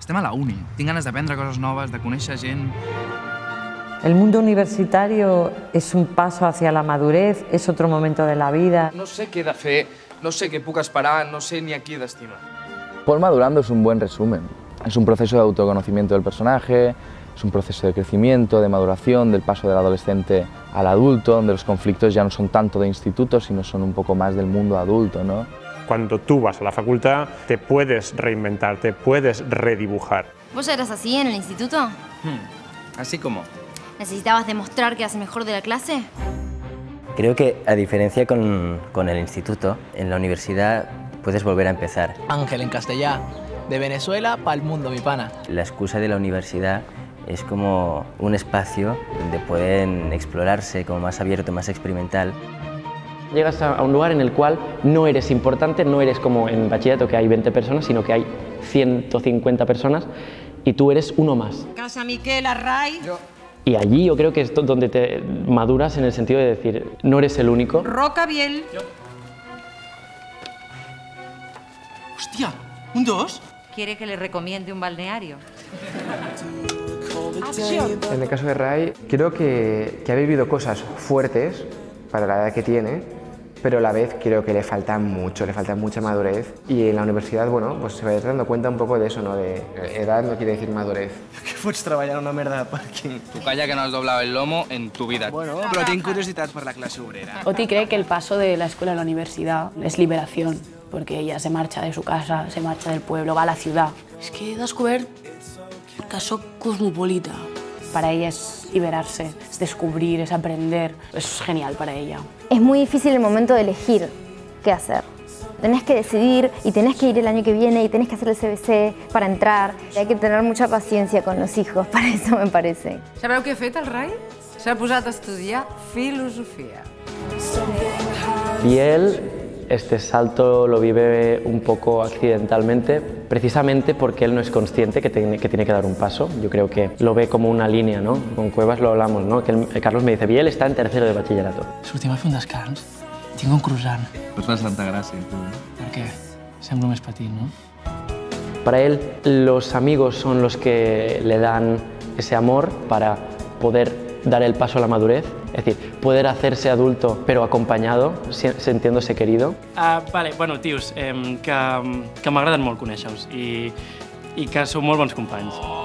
Estem a la uni. Tinc ganes d'aprendre coses noves, de conèixer gent. El mundo universitario es un paso hacia la madurez, es otro momento de la vida. No sé què he de fer, no sé què puc esperar, no sé ni a qui d'estimar. Paul Madurando es un buen resumen. Es un proceso de autoconocimiento del personaje, es un proceso de crecimiento, de maduración, del paso del adolescente al adulto, donde los conflictos ya no son tanto de instituto, sino son un poco más del mundo adulto, ¿no? Cuando tú vas a la facultad, te puedes reinventar, te puedes redibujar. ¿Vos ya eras así en el instituto? Así como. ¿Necesitabas demostrar que eras el mejor de la clase? Creo que, a diferencia con el instituto, en la universidad puedes volver a empezar. Ángel en castellà, de Venezuela pa'l mundo, mi pana. La excusa de la universidad es como un espacio donde pueden explorarse como más abierto, más experimental. Llegas a un lugar en el cual no eres importante, no eres como en bachillerato que hay 20 personas, sino que hay 150 personas y tú eres uno más. Casa Miquel, Array. Y allí yo creo que es donde te maduras en el sentido de decir, no eres el único. Roca Biel. Hòstia, un 2? ¿Quiere que le recomiende un balneario? En el caso de Ray, creo que ha vivido cosas fuertes para la edad que tiene, pero a la vez creo que le falta mucha madurez. Y en la universidad, bueno, pues se va dando cuenta un poco de eso, ¿no? De edad no quiere decir madurez. Que pots treballar en una merda de pàrquing. Tu calla que no has doblado el lomo en tu vida. Bueno, però tinc curiositat per la clase obrera. Oti cree que el paso de la escuela a la universidad es liberación, porque ella se marcha de su casa, se marcha del pueblo, va a la ciudad. Es que he descobert que soc cosmopolita. Para ella es liberarse, es descubrir, es aprender. Es genial para ella. Es muy difícil el momento de elegir qué hacer. Tenés que decidir y tenés que ir el año que viene y tenés que hacer el CBC para entrar. Y hay que tener mucha paciencia con los hijos, para eso me parece. Sabeu què ha fet el Rai? S'ha posat a estudiar filosofia. Y él este salto lo vive un poco accidentalmente, precisamente porque él no es consciente que tiene que dar un paso. Yo creo que lo ve como una línea, ¿no? Con Cuevas lo hablamos, ¿no? Que Carlos me dice, Biel está en tercero de bachillerato. Sortim a fer un descans. Tinc un croissant. Pots fer Santa Gràcia, tu. Per què? Semblo més petit, no? Para él, los amigos son los que le dan ese amor para poder dar el paso a la madurez, es decir, poder hacerse adulto pero acompañado, sintiéndose querido. Vale, bueno, tios, que m'agraden molt conèixer-vos i que sou molt bons companys.